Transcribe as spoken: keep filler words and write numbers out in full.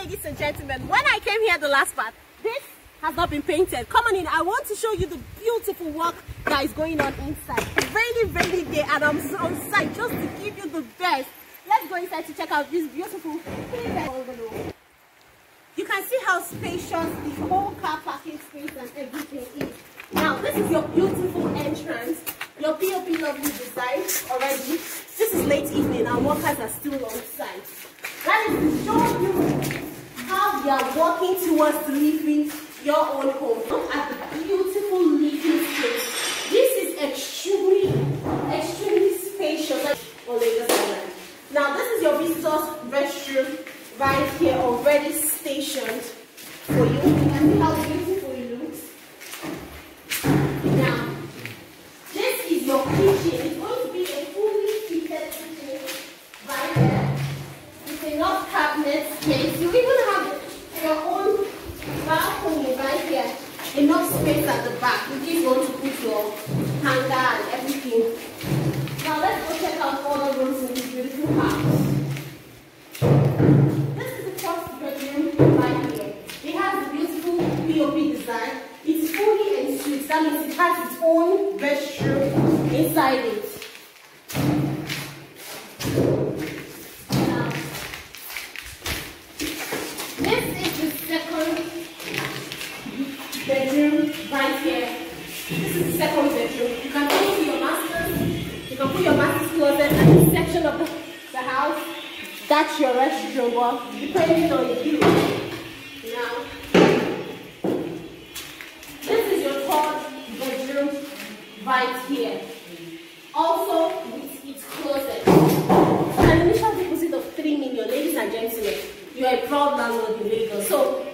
ladies and gentlemen, when I came here the last part, this has not been painted. Come on in, I want to show you the beautiful work that is going on inside. Rainy, rainy day, and I'm on site just to give you the best. Let's go inside to check out this beautiful bungalow. You can see how spacious the whole car parking space and everything is. Now, this is your beautiful entrance. Your P O P lovely design already. This is late evening and workers are still on site. That is to show you how they are walking towards living your own home. Look at the beautiful living space. This is extremely, extremely spacious. Now, this is your visitor's restroom right here, already stationed for you. You can see how beautiful it looks. Now, this is your kitchen. It's going to be a fully fitted kitchen right there. With enough cabinet space. You even have your own balcony right here. Enough space at the back, which is going to put your hanger and everything. Now let's go check out all the rooms in this beautiful house. This is the first bedroom right here. It has the beautiful P O P design. It's fully en suite. That means it has its own restroom inside it. Now, this is the second bedroom right here. This is the second bedroom. You can go to your master's. You can put your master's closet at this section of the, the house. That's your restroom, well, depending on you. Now, this is your third bedroom right here. Also with its closet. An initial deposit of three million, ladies and gentlemen. You are a proud landlord in Lagos. So